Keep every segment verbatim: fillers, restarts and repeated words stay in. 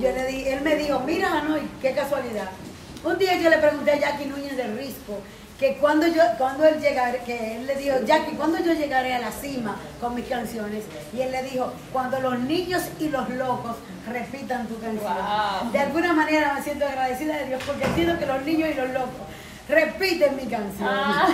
yo le di, él me dijo, mira Hanoi, qué casualidad. Un día yo le pregunté a Jackie Núñez del Risco que cuando yo, cuando él llegara, que él le dijo, Jackie, ¿cuándo yo llegaré a la cima con mis canciones? Y él le dijo, cuando los niños y los locos repitan tu canción. Wow. De alguna manera me siento agradecida de Dios porque entiendo que los niños y los locos repiten mi canción. Ah.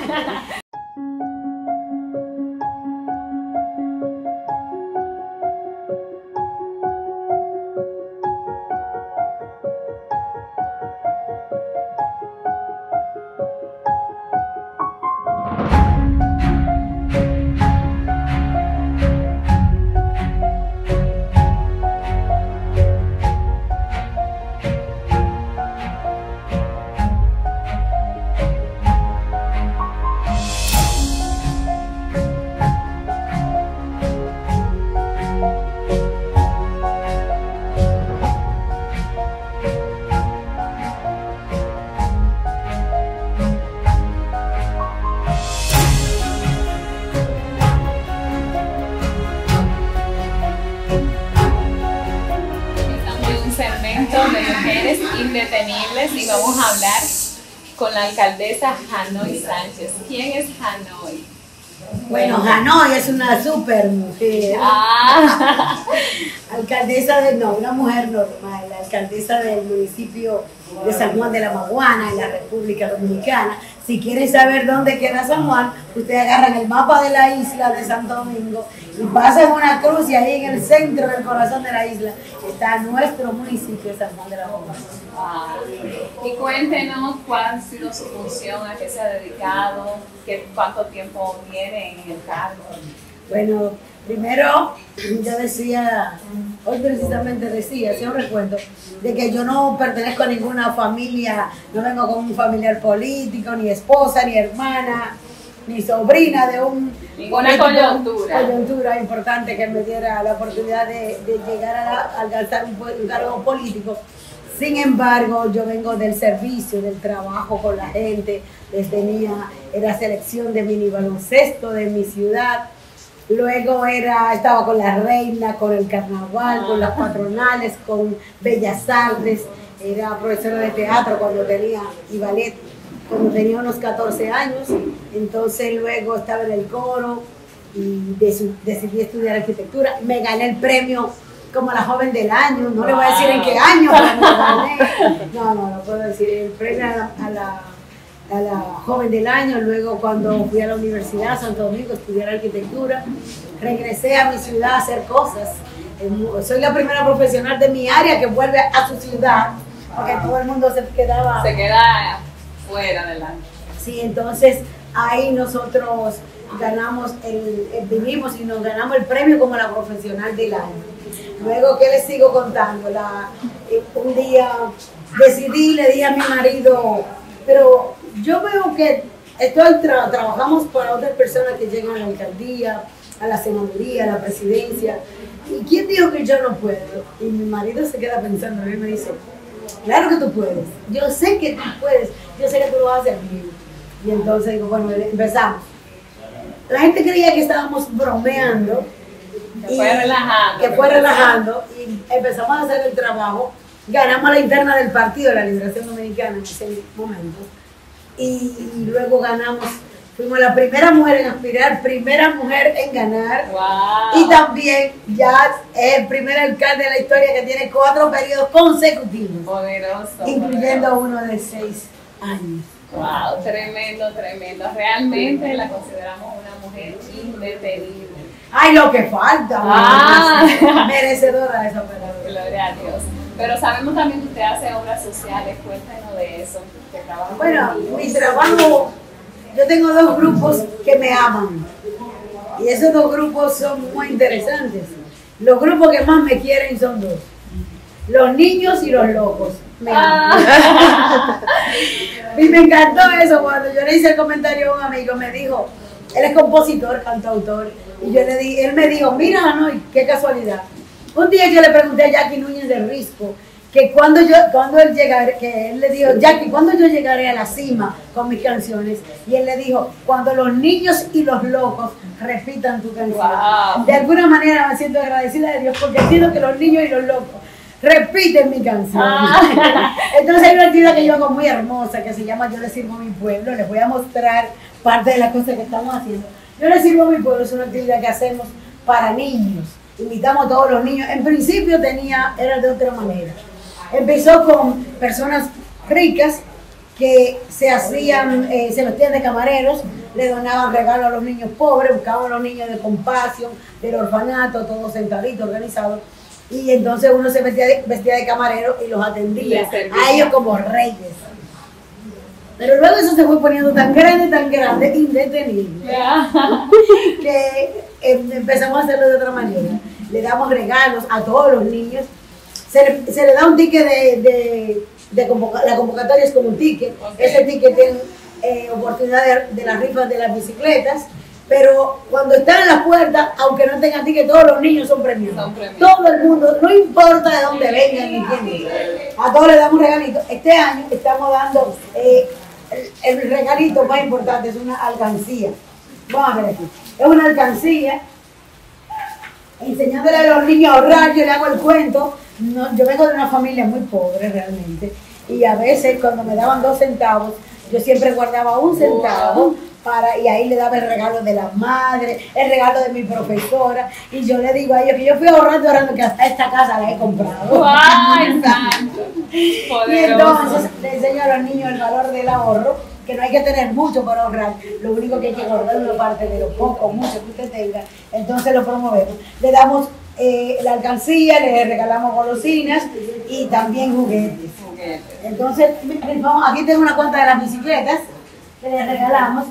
De mujeres indetenibles y vamos a hablar con la alcaldesa Hanoi Sánchez. ¿Quién es Hanoi? Bueno, Hanoi es una super mujer. Ah. Alcaldesa de, no, una mujer normal, la alcaldesa del municipio de San Juan de la Maguana, en la República Dominicana. Si quieren saber dónde queda San Juan, ustedes agarran el mapa de la isla de Santo Domingo y pasan una cruz y ahí en el centro del corazón de la isla está nuestro municipio de San Juan de la Maguana. Ah. Y cuéntenos cuál ha sido su función, a qué se ha dedicado, qué, cuánto tiempo tiene en el cargo. Bueno, primero yo decía, hoy precisamente decía, hacía un recuento, de que yo no pertenezco a ninguna familia, no vengo con un familiar político, ni esposa, ni hermana, ni sobrina de un... Ninguna coyuntura. coyuntura importante que me diera la oportunidad de, de llegar a, la, a alcanzar un, un cargo político. Sin embargo, yo vengo del servicio, del trabajo con la gente, les tenía, era selección de mini baloncesto de mi ciudad. Luego era, estaba con la reina, con el carnaval, con las patronales, con Bellas Artes. Era profesora de teatro cuando tenía, y ballet, cuando tenía unos catorce años. Entonces luego estaba en el coro y decidí estudiar arquitectura. Me gané el premio como la joven del año. No le voy a decir en qué año, pero me gané. No, no, no puedo decir. El premio a la... A la a la joven del año. Luego cuando fui a la Universidad Santo Domingo a estudiar arquitectura, regresé a mi ciudad a hacer cosas. Soy la primera profesional de mi área que vuelve a su ciudad, porque todo el mundo se quedaba... Se queda fuera del año. Sí, entonces ahí nosotros ganamos, el, el, vinimos y nos ganamos el premio como la profesional del año. Luego, ¿qué les sigo contando? La, un día decidí, le dije a mi marido, pero yo veo que estoy tra trabajamos para otras personas que llegan a la alcaldía, a la senaduría, a la presidencia. ¿Y quién dijo que yo no puedo? Y mi marido se queda pensando, a mí me dice, claro que tú puedes, yo sé que tú puedes, yo sé que tú lo vas a hacer bien. Y entonces digo, bueno, empezamos. La gente creía que estábamos bromeando. Que fue relajando. Que fue relajando y empezamos a hacer el trabajo. Ganamos la interna del partido de la Liberación Dominicana en ese momento. Y luego ganamos, fuimos la primera mujer en aspirar, primera mujer en ganar. Wow. Y también ya es el primer alcalde de la historia que tiene cuatro periodos consecutivos. Poderoso. Incluyendo poderoso. uno de seis años. Wow, tremendo, tremendo. Realmente la consideramos una mujer indetenible. ¡Ay, lo que falta! Ah. Merecedora de esa palabra. Gloria a Dios. Pero sabemos también que usted hace obras sociales, cuéntanos de eso. Que trabaja bueno, con mi trabajo, yo tengo dos grupos que me aman. Y esos dos grupos son muy interesantes. Los grupos que más me quieren son dos. Los niños y los locos. Me aman. Ah. Y me encantó eso cuando yo le hice el comentario a un amigo, me dijo, él es compositor, cantautor, y yo le di, él me dijo, mira Hanoi, qué casualidad. Un día yo le pregunté a Jackie Núñez del Risco que cuando yo, cuando él llegara, que él le dijo, Jackie, ¿cuándo yo llegaré a la cima con mis canciones? Y él le dijo, cuando los niños y los locos repitan tu canción. Wow. De alguna manera me siento agradecida de Dios porque entiendo que los niños y los locos repiten mi canción. Ah. Entonces hay una actividad que yo hago muy hermosa que se llama Yo le sirvo a mi pueblo. Les voy a mostrar parte de las cosas que estamos haciendo. Yo le sirvo a mi pueblo es una actividad que hacemos para niños. Invitamos a todos los niños. En principio tenía, era de otra manera. Empezó con personas ricas que se hacían, eh, se vestían de camareros, le donaban regalos a los niños pobres, buscaban a los niños de Compasión, del orfanato, todos sentaditos, organizados. Y entonces uno se vestía de, vestía de camarero y los atendía a ellos como reyes. Pero luego eso se fue poniendo tan grande, tan grande, indetenible, yeah. que eh, empezamos a hacerlo de otra manera. Le damos regalos a todos los niños. Se le, se le da un ticket de, de, de convoca, la convocatoria es como un ticket. Okay. Ese ticket tiene eh, oportunidad de, de las rifas de las bicicletas. Pero cuando están en la puerta, aunque no tengan ticket, todos los niños son premiados. Son premiados. Todo el mundo, no importa de dónde vengan ni quién es. A todos les damos un regalito. Este año estamos dando eh, el, el regalito más importante, es una alcancía. Vamos a ver aquí. Es una alcancía. Enseñándole a los niños a ahorrar, yo le hago el cuento. No, yo vengo de una familia muy pobre realmente. Y a veces cuando me daban dos centavos, yo siempre guardaba un centavo. Wow. Para, y ahí le daba el regalo de la madre, el regalo de mi profesora, y yo le digo a ellos que yo fui ahorrando, ahorrando, que hasta esta casa la he comprado. ¡Ay, santo! Y entonces le enseño a los niños el valor del ahorro, que no hay que tener mucho para ahorrar, lo único que hay que guardar es una parte de lo poco o mucho que usted tenga, entonces lo promovemos. Le damos eh, la alcancía, le regalamos golosinas y también juguetes. Entonces, vamos, aquí tengo una cuenta de las bicicletas que les regalamos.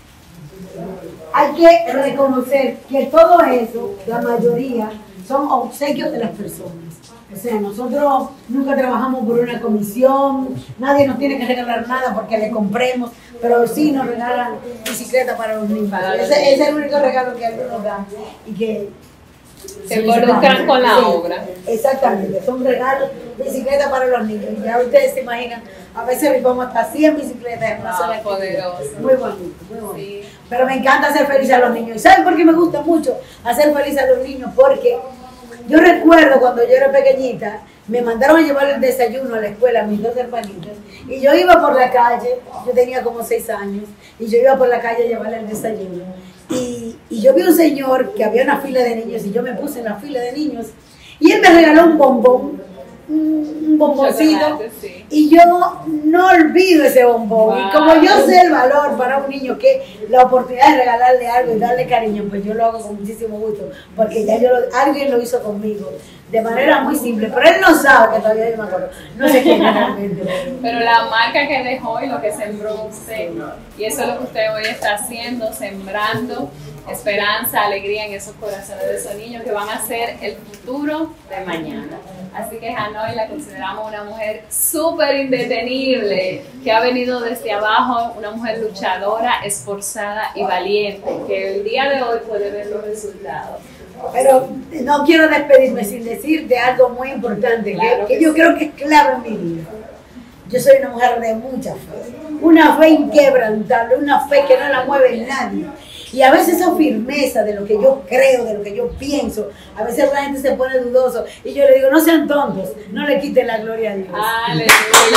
Hay que reconocer que todo eso, la mayoría, son obsequios de las personas. O sea, nosotros nunca trabajamos por una comisión, nadie nos tiene que regalar nada porque le compremos, pero sí nos regalan bicicleta para los niños. Ese, ese es el único regalo que algunos dan y que se involucran con la sí, obra. Exactamente, son regalos, bicicleta para los niños. Ya ustedes se imaginan, a veces rifamos hasta cien bicicletas en una ah, sola poderoso. Muy bonito, muy bonito. Sí. Pero me encanta hacer feliz a los niños. ¿Y saben por qué me gusta mucho hacer feliz a los niños? Porque yo recuerdo cuando yo era pequeñita, me mandaron a llevar el desayuno a la escuela a mis dos hermanitas. Y yo iba por la calle, yo tenía como seis años, y yo iba por la calle a llevarle el desayuno. Y, y yo vi un señor que había una fila de niños y yo me puse en la fila de niños y él me regaló un bombón, un, un bomboncito, sí. Y yo no olvido ese bombón. Wow. Y como yo sé el valor para un niño, que la oportunidad de regalarle algo y darle cariño, pues yo lo hago con muchísimo gusto, porque ya yo lo, alguien lo hizo conmigo. De manera muy simple, pero él no sabe que todavía yo me acuerdo. No sé quién es realmente. Pero la marca que dejó y lo que sembró usted, y eso es lo que usted hoy está haciendo, sembrando esperanza, alegría en esos corazones de esos niños que van a ser el futuro de mañana. Así que Hanoi la consideramos una mujer súper indetenible, que ha venido desde abajo, una mujer luchadora, esforzada y valiente, que el día de hoy puede ver los resultados. Pero no quiero despedirme sin decirte algo muy importante, claro que, que, que yo sí. creo que es clave en mi vida. Yo soy una mujer de mucha fe, una fe inquebrantable, una fe que no la mueve nadie. Y a veces esa firmeza de lo que yo creo, de lo que yo pienso, a veces la gente se pone dudoso y yo le digo, no sean tontos, no le quiten la gloria a Dios. ¡Aleluya!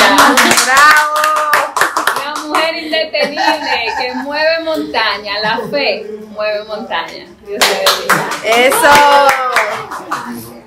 ¡Bravo! Una mujer indetenible que mueve montaña, la fe mueve montaña. Dios te bendiga. ¡Eso!